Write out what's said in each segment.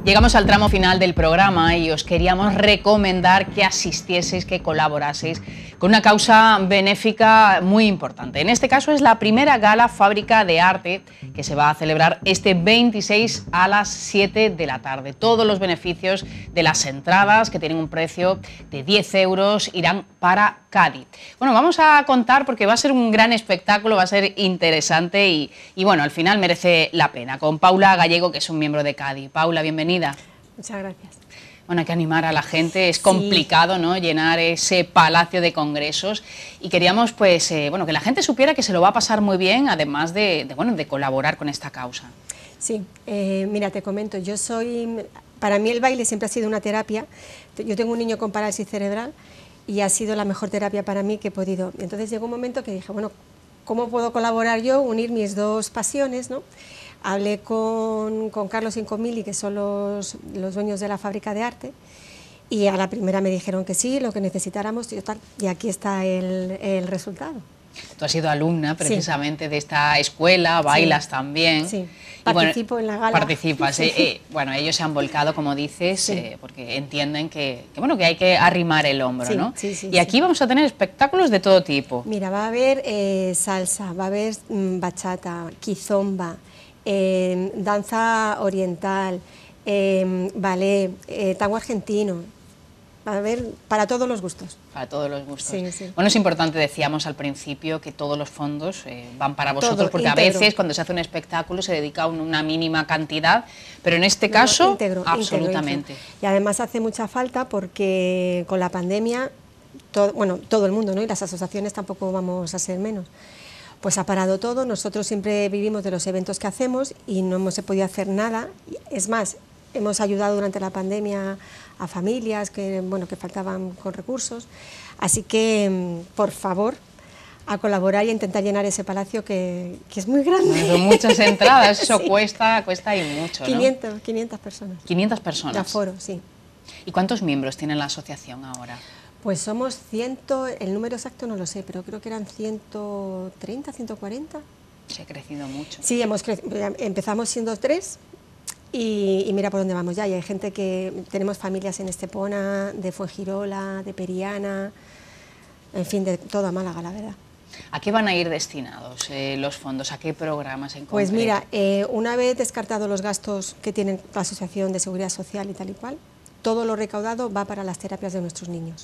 Llegamos al tramo final del programa y os queríamos recomendar que asistieseis, que colaboraseis con una causa benéfica muy importante. En este caso es la primera gala Fábrica de Arte que se va a celebrar este 26 a las 7 de la tarde. Todos los beneficios de las entradas, que tienen un precio de 10 euros, irán para Cádiz. Bueno, vamos a contar porque va a ser un gran espectáculo, va a ser interesante y bueno, al final merece la pena. Con Paula Gallego, que es un miembro de Cádiz. Paula, bienvenida. Muchas gracias. Bueno, hay que animar a la gente, es complicado, ¿no?, llenar ese palacio de congresos y queríamos, pues, bueno, que la gente supiera que se lo va a pasar muy bien, además de colaborar con esta causa. Sí, mira, te comento, para mí el baile siempre ha sido una terapia. Yo tengo un niño con parálisis cerebral y ha sido la mejor terapia para mí que he podido. Entonces llegó un momento que dije, bueno, ¿cómo puedo colaborar yo, unir mis dos pasiones, ¿no? Hablé con Carlos y con Mili, que son los dueños de la Fábrica de Arte, y a la primera me dijeron que sí, lo que necesitáramos, y aquí está el resultado. Tú has sido alumna precisamente de esta escuela, bailas también. Sí, participo en la gala. Participas. Bueno, ellos se han volcado, como dices, porque entienden que hay que arrimar el hombro, ¿no? Y aquí vamos a tener espectáculos de todo tipo. Mira, va a haber salsa, va a haber bachata, kizomba, danza oriental, ballet, tango argentino. Va a haber para todos los gustos. Para todos los gustos. Sí. Bueno, es importante, decíamos al principio, que todos los fondos van para vosotros, todo, porque íntegro. A veces cuando se hace un espectáculo se dedica una mínima cantidad, pero en este caso, íntegro, absolutamente. Íntegro. Y además hace mucha falta porque con la pandemia, todo el mundo, ¿no?, y las asociaciones tampoco vamos a ser menos, pues ha parado todo. Nosotros siempre vivimos de los eventos que hacemos y no hemos podido hacer nada. Es más, hemos ayudado durante la pandemia a familias que faltaban con recursos. Así que, por favor, a colaborar y a intentar llenar ese palacio que es muy grande. Son muchas entradas, eso cuesta y mucho, 500 personas. 500 personas. De aforo, sí. ¿Y cuántos miembros tiene la asociación ahora? Pues somos el número exacto no lo sé, pero creo que eran 130, 140. Se ha crecido mucho. Sí, empezamos siendo 3 y mira por dónde vamos ya. Y hay gente tenemos familias en Estepona, de Fuengirola, de Periana, en fin, de toda Málaga, la verdad. ¿A qué van a ir destinados los fondos? ¿A qué programas en concreto? Pues mira, una vez descartados los gastos que tiene la Asociación de Seguridad Social y tal y cual, todo lo recaudado va para las terapias de nuestros niños.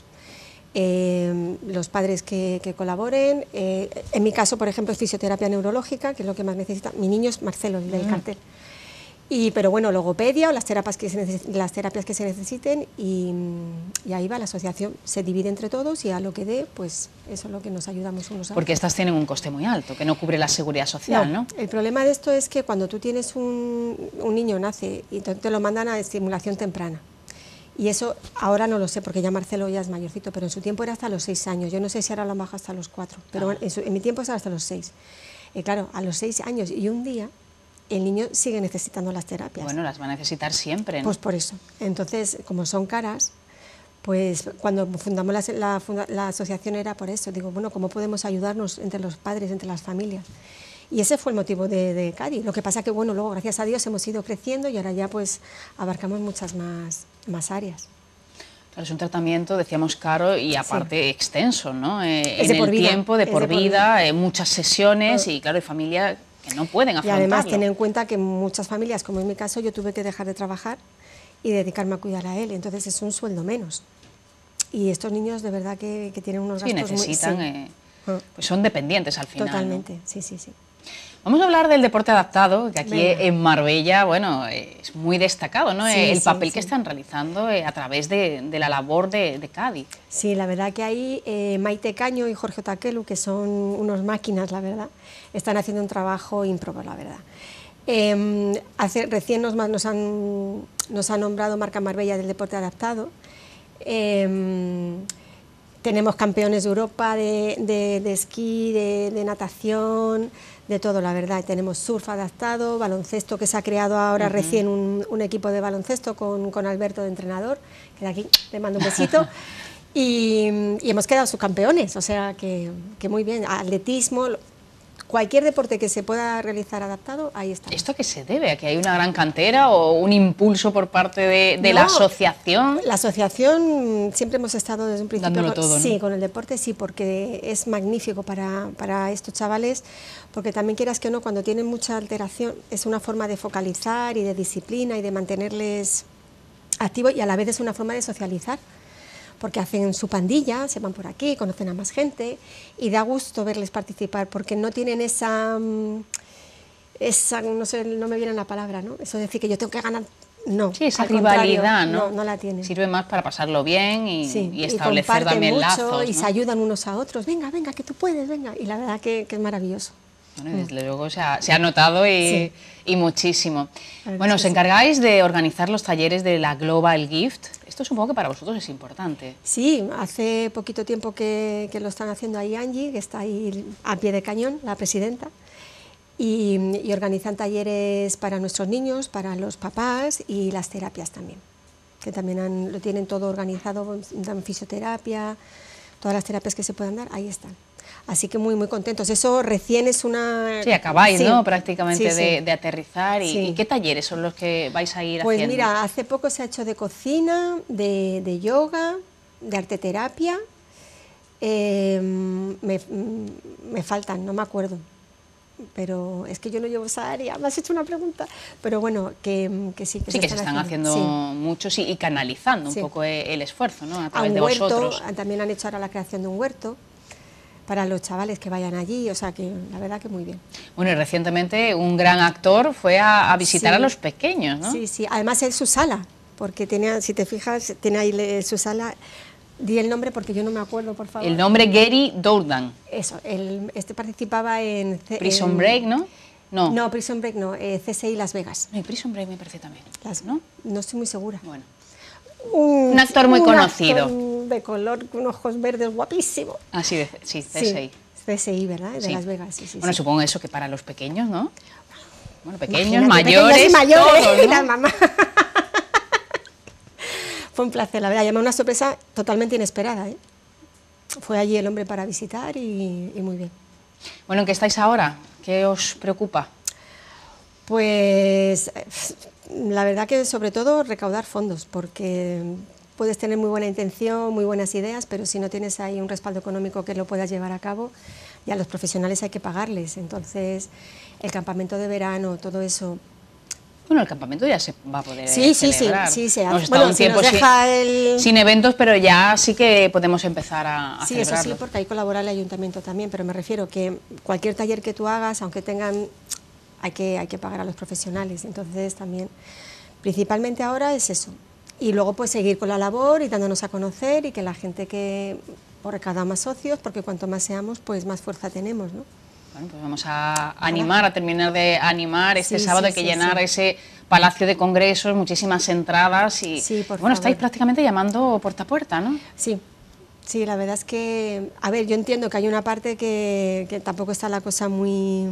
Los padres que colaboren, en mi caso, por ejemplo, es fisioterapia neurológica, que es lo que más necesita. Mi niño es Marcelo, el del cartel. Pero bueno, logopedia o las terapias que se necesiten y ahí va la asociación, se divide entre todos y a lo que dé, pues eso es lo que nos ayudamos unos a otros. Porque estas tienen un coste muy alto, que no cubre la seguridad social, ¿no? El problema de esto es que cuando tú tienes un niño nace y te lo mandan a estimulación temprana. Y eso ahora no lo sé, porque ya Marcelo ya es mayorcito, pero en su tiempo era hasta los 6 años. Yo no sé si ahora lo han bajado hasta los 4, pero en mi tiempo era hasta los 6. Claro, a los 6 años y un día, el niño sigue necesitando las terapias. Bueno, las va a necesitar siempre, ¿no? Pues por eso. Entonces, como son caras, pues cuando fundamos la asociación era por eso. Digo, bueno, ¿cómo podemos ayudarnos entre los padres, entre las familias? Y ese fue el motivo de Cádiz. Lo que pasa que, bueno, luego, gracias a Dios, hemos ido creciendo y ahora ya, pues, abarcamos muchas más áreas. Claro, es un tratamiento, decíamos, caro y aparte extenso, ¿no? Es de por vida. Tiempo, de por vida, muchas sesiones y, claro, hay familias que no pueden afrontarlo. Y además, ten en cuenta que muchas familias, como en mi caso, yo tuve que dejar de trabajar y dedicarme a cuidar a él. Entonces, es un sueldo menos. Y estos niños, de verdad, que tienen unos gastos necesitan, pues son dependientes al final. Totalmente, ¿no? sí. Vamos a hablar del deporte adaptado, que aquí en Marbella, bueno, es muy destacado, ¿no? El papel que están realizando a través de la labor de Cádiz. Sí, la verdad que ahí Maite Caño y Jorge Otaquelu, que son unos máquinas, la verdad, están haciendo un trabajo ímprobo, la verdad. Recién nos han nombrado marca Marbella del deporte adaptado. Tenemos campeones de Europa de esquí, de natación, de todo, la verdad. Tenemos surf adaptado, baloncesto, que se ha creado ahora recién un equipo de baloncesto con Alberto de entrenador, que de aquí le mando un besito. Y hemos quedado subcampeones, o sea que muy bien. Atletismo, cualquier deporte que se pueda realizar adaptado, ahí está. ¿Esto a qué se debe? ¿A que hay una gran cantera o un impulso por parte de la asociación? La asociación siempre hemos estado desde un principio dándolo todo, ¿no? Sí, con el deporte sí, porque es magnífico para estos chavales, porque también quieras que no, cuando tienen mucha alteración es una forma de focalizar y de disciplina y de mantenerles activos, y a la vez es una forma de socializar, porque hacen su pandilla, se van por aquí, conocen a más gente y da gusto verles participar, porque no tienen esa no sé, no me viene la palabra, ¿no? Eso de decir que yo tengo que ganar, no. Sí, esa rivalidad, ¿no? No la tienen. Sirve más para pasarlo bien y establecer y también mucho, lazos, ¿no? Y se ayudan unos a otros, venga, que tú puedes, venga, y la verdad que es maravilloso. Bueno, desde luego se ha notado y muchísimo. Bueno, os sí. encargáis de organizar los talleres de la Global Gift. Esto supongo que para vosotros es importante. Sí, hace poquito tiempo que lo están haciendo ahí Angie, que está ahí a pie de cañón, la presidenta, y organizan talleres para nuestros niños, para los papás y las terapias también, que también lo tienen todo organizado, dan fisioterapia, todas las terapias que se puedan dar, ahí están. Así que muy contentos. Eso recién es una... Sí, acabáis, ¿no? Prácticamente sí. de aterrizar. ¿Y qué talleres son los que vais a ir pues haciendo? Pues mira, hace poco se ha hecho de cocina, de yoga, de arteterapia. Me faltan, no me acuerdo. Pero es que yo no llevo esa área, me has hecho una pregunta. Pero bueno, que sí. Sí, que se están haciendo muchos y canalizando un poco el esfuerzo, ¿no? A través de vosotros. También han hecho ahora la creación de un huerto para los chavales que vayan allí, o sea que la verdad que muy bien. Bueno, y recientemente un gran actor fue a visitar a los pequeños, ¿no? Sí, además es su sala, porque tenía, si te fijas, tiene ahí su sala, di el nombre porque yo no me acuerdo, por favor. El nombre Gary Dourdan. Eso, participaba en... Prison Break, ¿no? No, Prison Break no, CSI Las Vegas. No, y Prison Break me parece también, ¿no? No estoy muy segura. Bueno. Un actor muy conocido. Actor de color, con ojos verdes, guapísimo. Ah, sí, CSI. Sí, CSI, ¿verdad? De Las Vegas, sí. Bueno, supongo eso que para los pequeños, ¿no? Bueno, pequeños, mayores, todos, ¿no? La mamá. Fue un placer, la verdad, llamó una sorpresa totalmente inesperada, ¿eh? Fue allí el hombre para visitar y muy bien. Bueno, ¿en qué estáis ahora? ¿Qué os preocupa? Pues la verdad que sobre todo recaudar fondos, porque puedes tener muy buena intención, muy buenas ideas, pero si no tienes ahí un respaldo económico que lo puedas llevar a cabo, ya a los profesionales hay que pagarles. Entonces, el campamento de verano, todo eso... Bueno, el campamento ya se va a poder celebrar. Sí, se hace. Bueno, un tiempo sin eventos, pero ya sí que podemos empezar a celebrarlo. Eso sí, porque ahí colabora el ayuntamiento también, pero me refiero que cualquier taller que tú hagas, aunque tengan... Hay que pagar a los profesionales, entonces también, principalmente ahora es eso. Y luego pues seguir con la labor y dándonos a conocer y que la gente que recauda más socios, porque cuanto más seamos, pues más fuerza tenemos, ¿no? Bueno, pues vamos a animar, a terminar de animar. Este sábado hay que llenar ese Palacio de Congresos, muchísimas entradas y bueno, estáis prácticamente llamando puerta a puerta, ¿no? Sí, la verdad es que, a ver, yo entiendo que hay una parte que tampoco está la cosa muy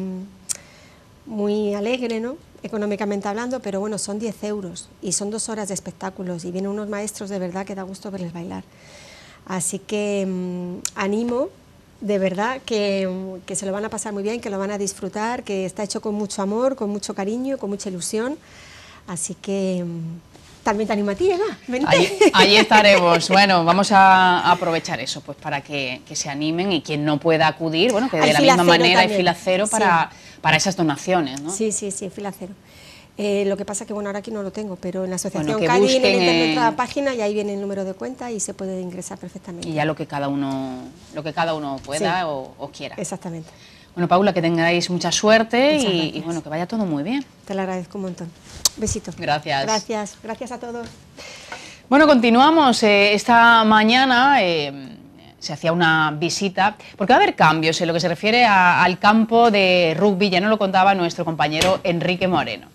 alegre, ¿no?, económicamente hablando, pero bueno, son 10 euros y son 2 horas de espectáculos y vienen unos maestros de verdad que da gusto verles bailar. Así que animo, de verdad, que se lo van a pasar muy bien, que lo van a disfrutar, que está hecho con mucho amor, con mucho cariño, con mucha ilusión. Así que también te animo a ti, Eva, vente. Allí estaremos. Bueno, vamos a aprovechar eso, pues para que se animen y quien no pueda acudir, bueno, que de la misma manera hay fila cero para esas donaciones, ¿no? Sí, fila cero. Lo que pasa que, bueno, ahora aquí no lo tengo, pero en la asociación Cádiz, en el internet, en la página, y ahí viene el número de cuenta y se puede ingresar perfectamente. Y ya lo que cada uno pueda o quiera. Exactamente. Bueno, Paula, que tengáis mucha suerte y bueno, que vaya todo muy bien. Te lo agradezco un montón. Besito. Gracias. Gracias a todos. Bueno, continuamos. Esta mañana se hacía una visita, porque va a haber cambios en lo que se refiere al campo de rugby, ya nos lo contaba nuestro compañero Enrique Moreno.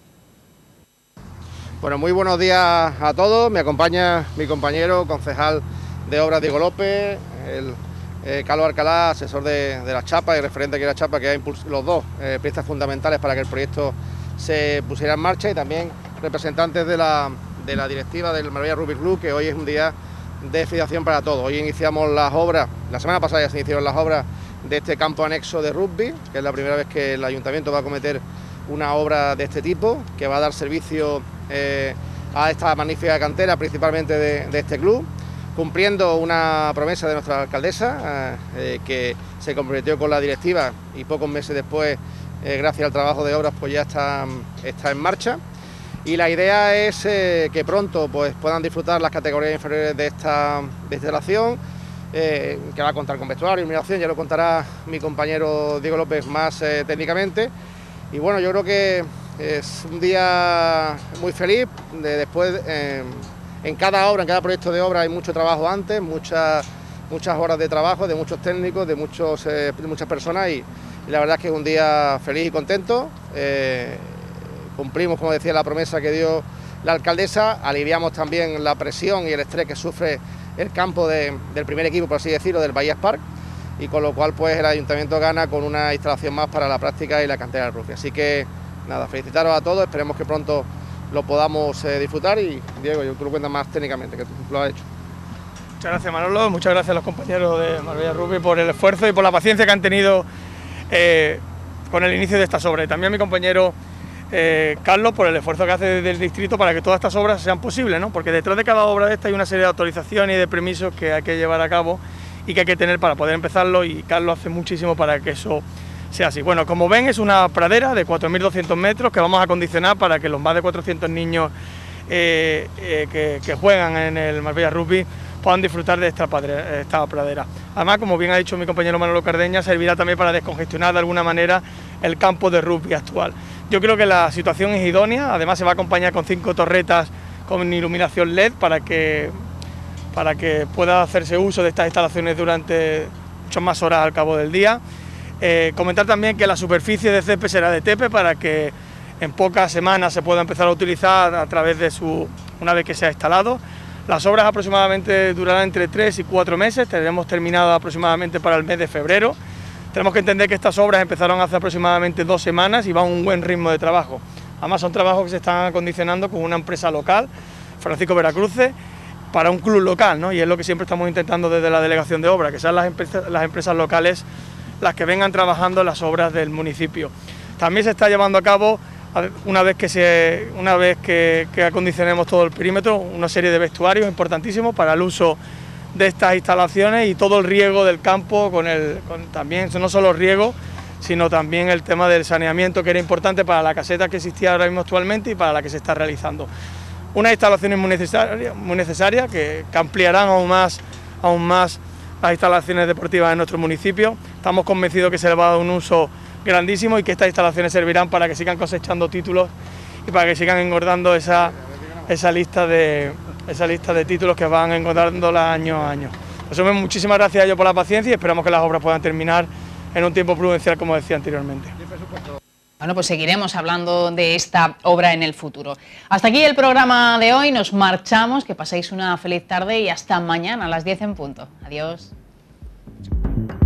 Bueno, muy buenos días a todos. Me acompaña mi compañero, concejal de Obras Diego López, Carlos Alcalá, asesor de la chapa y referente aquí de la chapa, que ha impulsado los dos piezas fundamentales para que el proyecto se pusiera en marcha, y también representantes de la directiva del Marbella Rugby Club, que hoy es un día de fidelización para todos. Hoy iniciamos las obras, la semana pasada ya se iniciaron las obras este campo anexo de rugby, que es la primera vez que el ayuntamiento va a acometer una obra de este tipo, que va a dar servicio a esta magnífica cantera, principalmente de este club, cumpliendo una promesa de nuestra alcaldesa, que se comprometió con la directiva y pocos meses después, gracias al trabajo de obras, pues ya está en marcha. Y la idea es que pronto pues, puedan disfrutar las categorías inferiores de esta instalación, que va a contar con vestuario, iluminación, ya lo contará mi compañero Diego López más técnicamente. Y bueno, yo creo que es un día muy feliz, después en cada obra, en cada proyecto de obra hay mucho trabajo antes, muchas horas de trabajo de muchos técnicos, de muchas personas y la verdad es que es un día feliz y contento. Cumplimos, como decía, la promesa que dio la alcaldesa, aliviamos también la presión y el estrés que sufre el campo del primer equipo, por así decirlo, del Bahías Park, y con lo cual pues el ayuntamiento gana con una instalación más para la práctica y la cantera del rugby. Así que nada, felicitaros a todos, esperemos que pronto lo podamos disfrutar y Diego, yo tú lo cuentas más técnicamente, que tú lo has hecho. Muchas gracias Manolo, muchas gracias a los compañeros de Marbella Rugby por el esfuerzo y por la paciencia que han tenido con el inicio de estas obras, y también a mi compañero Carlos por el esfuerzo que hace desde el distrito para que todas estas obras sean posibles, ¿no? Porque detrás de cada obra de esta hay una serie de autorizaciones y de permisos que hay que llevar a cabo y que hay que tener para poder empezarlo, y Carlos hace muchísimo para que eso sea así. Bueno, como ven, es una pradera de 4.200 metros que vamos a acondicionar para que los más de 400 niños que juegan en el Marbella Rugby puedan disfrutar de esta pradera. Además, como bien ha dicho mi compañero Manolo Cardeña, servirá también para descongestionar de alguna manera el campo de rugby actual. Yo creo que la situación es idónea, además se va a acompañar con 5 torretas con iluminación LED para que pueda hacerse uso de estas instalaciones durante muchas más horas al cabo del día. Comentar también que la superficie de césped será de tepe para que en pocas semanas se pueda empezar a utilizar a través de una vez que sea instalado. Las obras aproximadamente durarán entre 3 y 4 meses, tendremos terminado aproximadamente para el mes de febrero. Tenemos que entender que estas obras empezaron hace aproximadamente 2 semanas y van a un buen ritmo de trabajo. Además son trabajos que se están acondicionando con una empresa local, Francisco Veracruce, para un club local, ¿no? Y es lo que siempre estamos intentando desde la delegación de obra, que sean las empresas locales las que vengan trabajando las obras del municipio. También se está llevando a cabo, una vez que acondicionemos todo el perímetro, una serie de vestuarios importantísimos para el uso de estas instalaciones y todo el riego del campo, también no solo riego, sino también el tema del saneamiento, que era importante para la caseta que existía ahora mismo actualmente y para la que se está realizando. Unas instalaciones muy necesarias que ampliarán aún más las instalaciones deportivas en nuestro municipio. Estamos convencidos que se le va a dar un uso grandísimo y que estas instalaciones servirán para que sigan cosechando títulos y para que sigan engordando esa lista de títulos que van engordándola año a año. Resumen, muchísimas gracias a ellos por la paciencia y esperamos que las obras puedan terminar en un tiempo prudencial, como decía anteriormente. Bueno, pues seguiremos hablando de esta obra en el futuro. Hasta aquí el programa de hoy, nos marchamos, que paséis una feliz tarde y hasta mañana a las 10 en punto. Adiós.